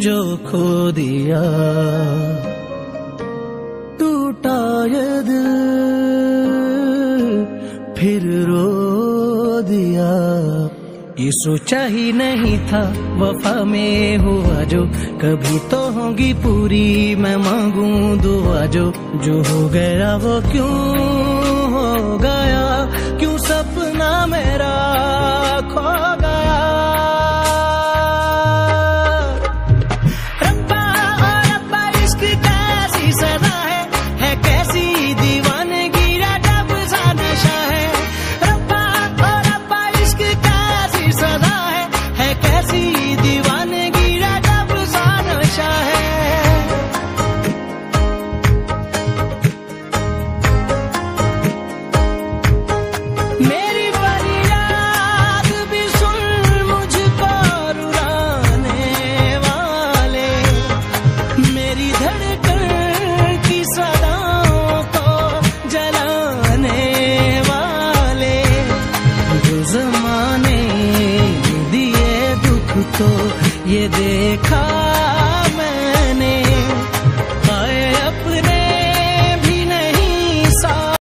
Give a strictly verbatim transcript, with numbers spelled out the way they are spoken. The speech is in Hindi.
जो खो दिया। टूटा ये दिल फिर रो दिया। ये सोचा ही नहीं था वफा में हुआ जो, कभी तो होगी पूरी मैं मांगूं दुआ जो। जो हो गया वो क्यों हो गया, क्यों सपना मेरा खो गया। रब्बा ओ रब्बा इश्क कैसी सदा है, है कैसी दीवानगी रजब सा नशा है। रब्बा ओ रब्बा इश्क कैसी सदा है, है कैसी दीवानगी रजब सा नशा है। मेरी फरियाद भी सुन मुझको रुलाने वाले, मेरी धड़कन की सदाओं को जलाने वाले। जो ज़माने दिए दुख तो ये देखा